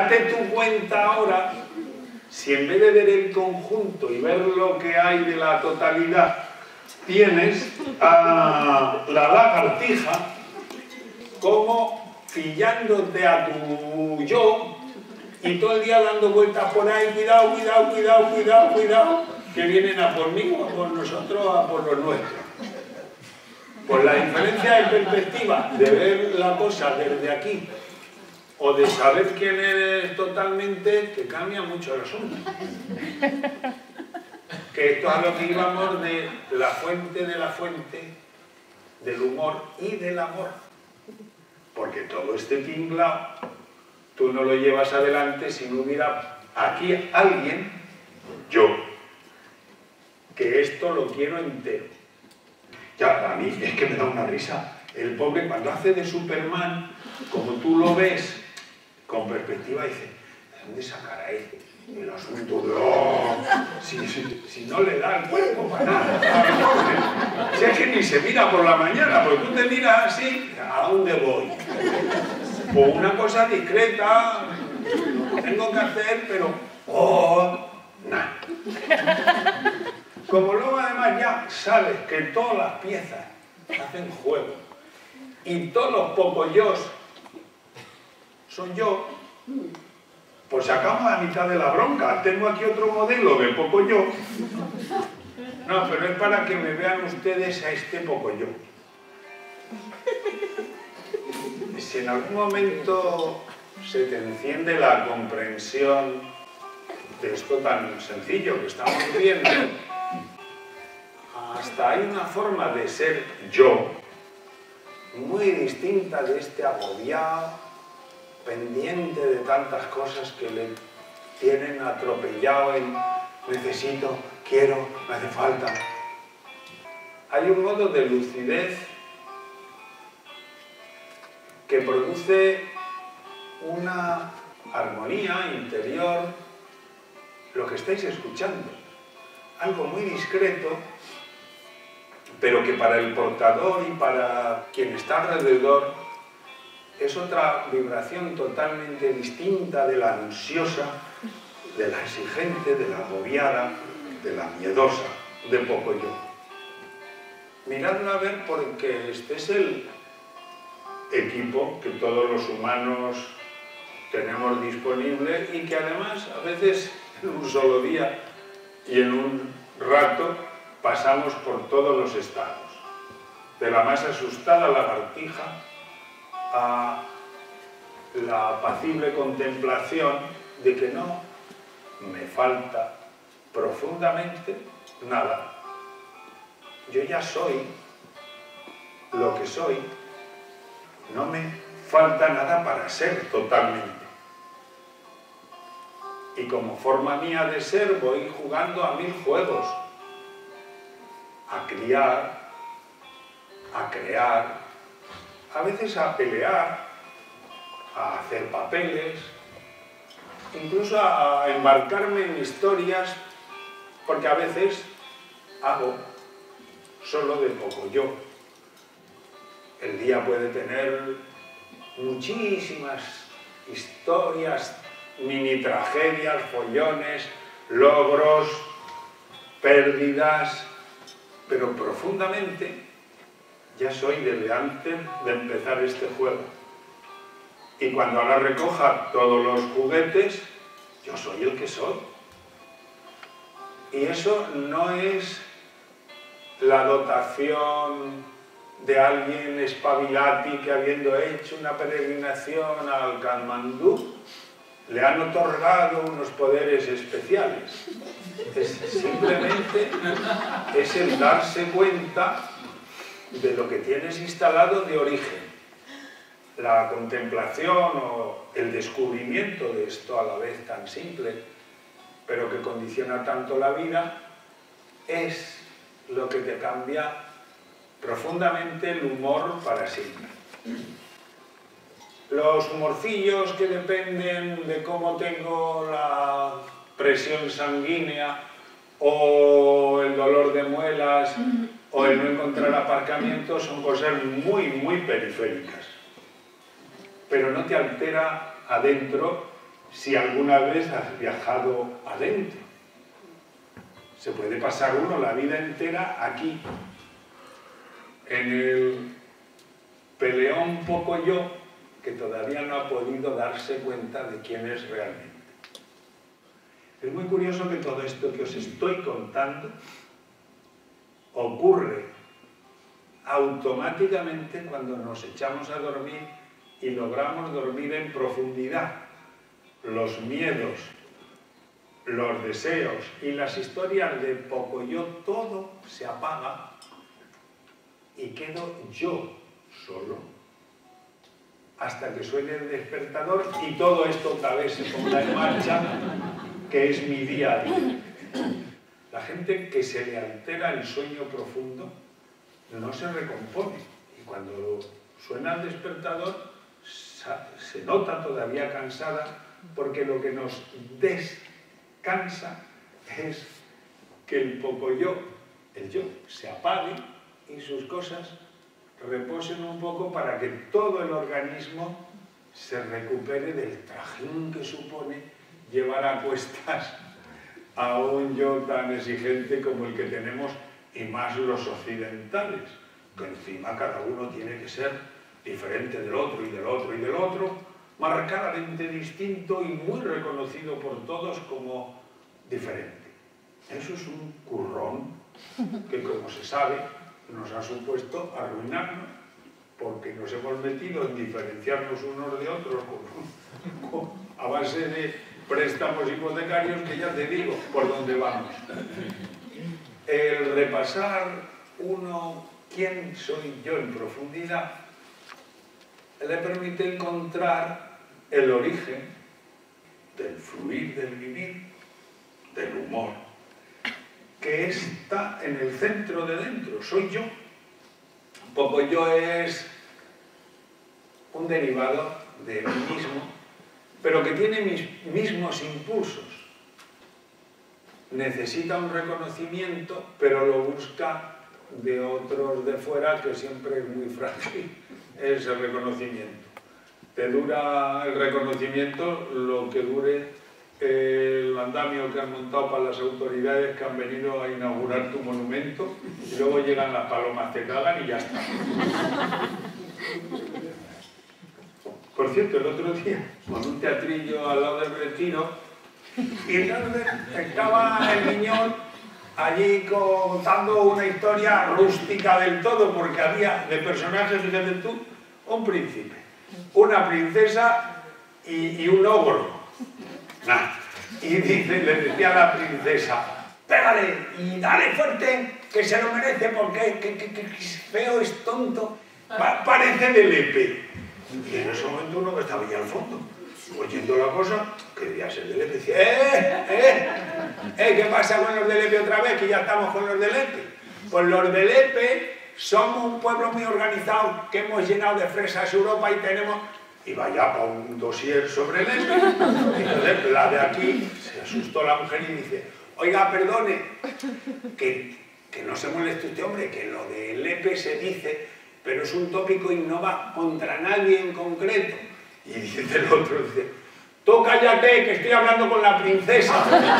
date tu cuenta ahora, si en vez de ver el conjunto y ver lo que hay de la totalidad, tienes a la lagartija como pillándote a tu yo y todo el día dando vueltas por ahí, cuidado, cuidado, cuidado, cuidado, cuidado, que vienen a por mí, a por nosotros, a por los nuestros. Pues la diferencia de perspectiva de ver la cosa desde aquí o de saber quién eres totalmente, que cambia mucho el asunto. Que esto es a lo que íbamos de la fuente, del humor y del amor. Porque todo este tinglao, tú no lo llevas adelante si no hubiera aquí alguien, yo, que esto lo quiero entero. Ya, a mí es que me da una risa. El pobre, cuando hace de Superman, como tú lo ves con perspectiva, dice, ¿de dónde sacará el asunto de si no le da el cuerpo para nada? Si es que ni se mira por la mañana, porque tú te miras así, ¿a dónde voy? Pues una cosa discreta, tengo que hacer, pero nada. Como luego además ya sabes que todas las piezas hacen juego y todos los pocos yos son yo, pues sacamos la mitad de la bronca. Tengo aquí otro modelo de poco yo. No, pero es para que me vean ustedes a este poco yo. Si en algún momento se te enciende la comprensión de esto tan sencillo que estamos viendo, hasta hay una forma de ser yo muy distinta de este agobiado, pendiente de tantas cosas que le tienen atropellado en necesito, quiero, me hace falta. Hay un modo de lucidez que produce una armonía interior, lo que estáis escuchando, algo muy discreto, pero que para el portador y para quien está alrededor es otra vibración totalmente distinta de la ansiosa, de la exigente, de la agobiada, de la miedosa, de poco yo. Miradla a ver, porque este es el equipo que todos los humanos tenemos disponible y que además a veces en un solo día y en un rato pasamos por todos los estados. De la más asustada lagartija a la apacible contemplación de que no me falta profundamente nada. Yo ya soy lo que soy, no me falta nada para ser totalmente. Y como forma mía de ser voy jugando a 1000 juegos, a criar, a crear, a veces a pelear, a hacer papeles, incluso a embarcarme en historias, porque a veces hago solo de poco yo. El día puede tener muchísimas historias, mini tragedias, follones, logros, pérdidas, pero profundamente ya soy desde antes de empezar este juego. Y cuando ahora recoja todos los juguetes, yo soy el que soy. Y eso no es la dotación de alguien espabilati que habiendo hecho una peregrinación al Katmandú, le han otorgado unos poderes especiales. Simplemente es el darse cuenta de lo que tienes instalado de origen. La contemplación o el descubrimiento de esto a la vez tan simple, pero que condiciona tanto la vida, es lo que te cambia profundamente el humor para siempre. Los humorcillos que dependen de cómo tengo la presión sanguínea o el dolor de muelas o el no encontrar aparcamiento son cosas muy periféricas. Pero no te altera adentro si alguna vez has viajado adentro. Se puede pasar uno la vida entera aquí, en el peleón poco yo, que todavía no ha podido darse cuenta de quién es realmente. Es muy curioso que todo esto que os estoy contando ocurre automáticamente cuando nos echamos a dormir y logramos dormir en profundidad. Los miedos, los deseos y las historias de poco yo, todo se apaga y quedo yo solo hasta que suene el despertador y todo esto otra vez se ponga en marcha, que es mi día a día. La gente que se le altera el sueño profundo no se recompone y cuando suena el despertador se nota todavía cansada, porque lo que nos descansa es que el poco yo, el yo, se apague y sus cosas reposen un poco para que todo el organismo se recupere del trajín que supone llevar a cuestas a un yo tan exigente como el que tenemos, y más los occidentales, que encima cada uno tiene que ser diferente del otro y del otro y del otro, marcadamente distinto y muy reconocido por todos como diferente. Eso es un currón que, como se sabe, nos ha supuesto arruinarnos, porque nos hemos metido en diferenciarnos unos de otros a base de préstamos hipotecarios, que ya te digo por dónde vamos. El repasar uno quién soy yo en profundidad le permite encontrar el origen del fluir, del vivir, del humor, que está en el centro de dentro, soy yo. Poco yo es un derivado de mí mismo, pero que tiene mis mismos impulsos. Necesita un reconocimiento, pero lo busca de otros de fuera, que siempre es muy frágil ese reconocimiento. Te dura el reconocimiento lo que dure el andamio que han montado para las autoridades que han venido a inaugurar tu monumento, y luego llegan las palomas, te cagan y ya está. Por cierto, el otro día, con un teatrillo al lado del Retiro, y estaba el Miñón allí contando una historia rústica del todo, porque había de personajes, fíjate tú, un príncipe, una princesa y un ogro. Nah. Y dice, le decía a la princesa, pégale y dale fuerte, que se lo merece, porque que feo, es tonto, parece de Lepe. Y en ese momento uno que estaba allí al fondo, oyendo la cosa, que debía ser de Lepe, decía, ¿qué pasa con los de Lepe otra vez? Que ya estamos con los de Lepe. Pues los de Lepe somos un pueblo muy organizado, que hemos llenado de fresas Europa y tenemos... Y vaya para un dossier sobre Lepe. Entonces la de aquí se asustó la mujer y dice, oiga, perdone, que no se moleste usted, hombre, que lo de Lepe se dice, pero es un tópico y no va contra nadie en concreto. Y dice el otro, dice, tú cállate, que estoy hablando con la princesa.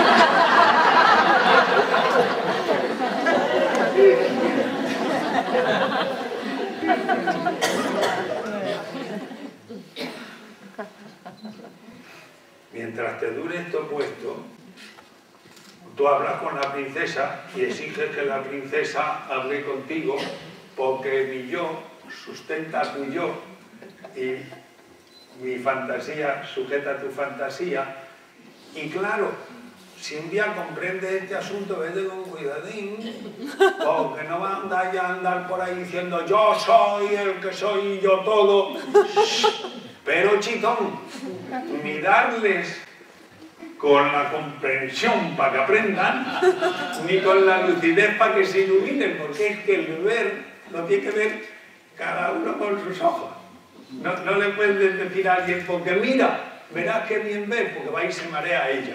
Mientras te dure esto puesto, tú hablas con la princesa y exiges que la princesa hable contigo, porque mi yo sustenta tu yo y mi fantasía sujeta tu fantasía. Y claro, si un día comprendes este asunto, vete con cuidadín, porque no va a andar por ahí diciendo yo soy el que soy yo todo. Pero chitón, ni darles con la comprensión para que aprendan, ni con la lucidez para que se iluminen, porque es que el ver lo tiene que ver cada uno con sus ojos. No le puedes decir a alguien, porque mira, verás que bien ves, porque va y se marea ella.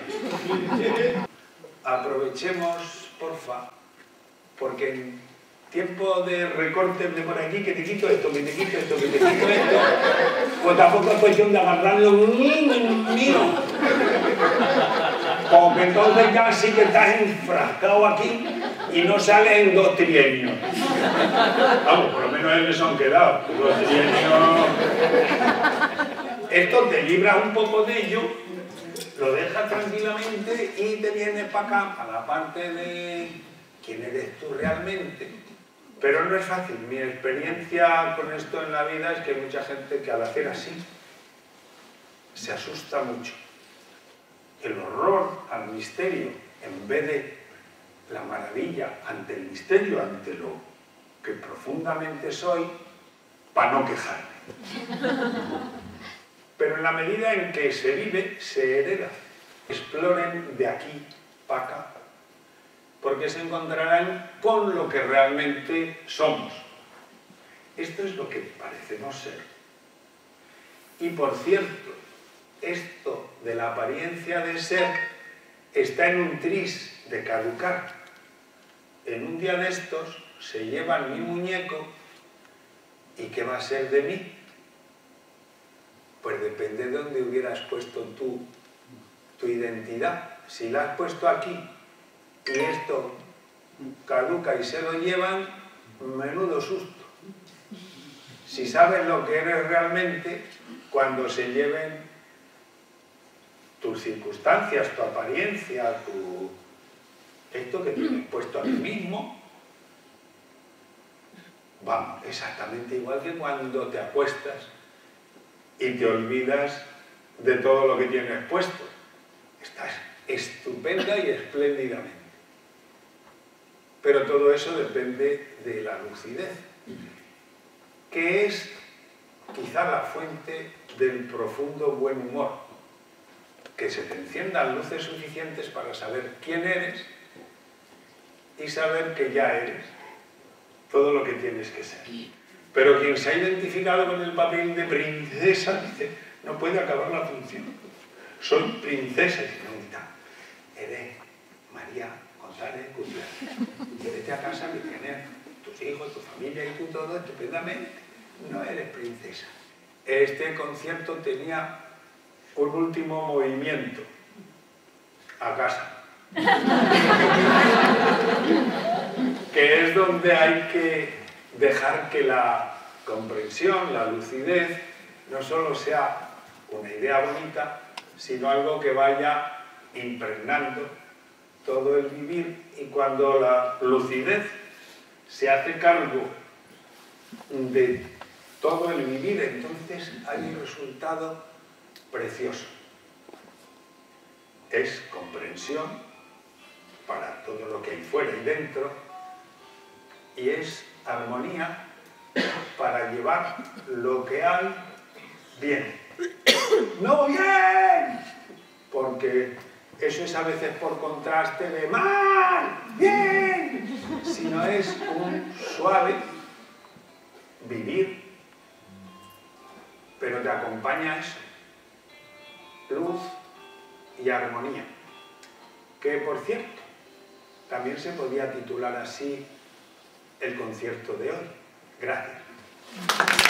Aprovechemos, porfa, porque en tiempo de recortes de por aquí, que te quito esto, que te quito esto, que te quito esto, Pues tampoco es cuestión de agarrarlo mío. Porque entonces ya sí que estás enfrascado aquí y no sales en 2 trienios. Vamos, por lo menos en eso han quedado. 2 trienios. Esto te libras un poco de ello, lo dejas tranquilamente y te vienes para acá, a la parte de quién eres tú realmente. Pero no es fácil. Mi experiencia con esto en la vida es que hay mucha gente que al hacer así se asusta mucho. El horror al misterio, en vez de la maravilla ante el misterio, ante lo que profundamente soy, para no quejarme. Pero en la medida en que se vive, se hereda. Exploren de aquí para acá, porque se encontrarán con lo que realmente somos. Esto es lo que parecemos ser. Y por cierto, esto de la apariencia de ser está en un tris de caducar. En un día de estos se llevan mi muñeco y ¿qué va a ser de mí? Pues depende de dónde hubieras puesto tu identidad. Si la has puesto aquí y esto caduca y se lo llevan, menudo susto. Si sabes lo que eres realmente, cuando se lleven tus circunstancias, tu apariencia, esto que tienes puesto a ti mismo, vamos, exactamente igual que cuando te acuestas y te olvidas de todo lo que tienes puesto. Estás estupenda y espléndidamente. Pero todo eso depende de la lucidez, que es quizá la fuente del profundo buen humor. Que se te enciendan luces suficientes para saber quién eres y saber que ya eres todo lo que tienes que ser. Pero quien se ha identificado con el papel de princesa dice, no puede acabar la función. Soy princesa, y no está. Eres María González Gutiérrez. Y vete a casa que tienes tus hijos, tu familia y tú todo estupendamente. No eres princesa. Este concierto tenía un último movimiento. A casa. Que es donde hay que dejar que la comprensión, la lucidez, no solo sea una idea bonita, sino algo que vaya impregnando todo el vivir, y cuando la lucidez se hace cargo de todo el vivir, entonces hay un resultado precioso. Es comprensión para todo lo que hay fuera y dentro, y es armonía para llevar lo que hay bien. ¡No bien! Porque eso es a veces por contraste de mal, bien, sino es un suave vivir, pero te acompaña eso, luz y armonía, que por cierto, también se podía titular así el concierto de hoy. Gracias.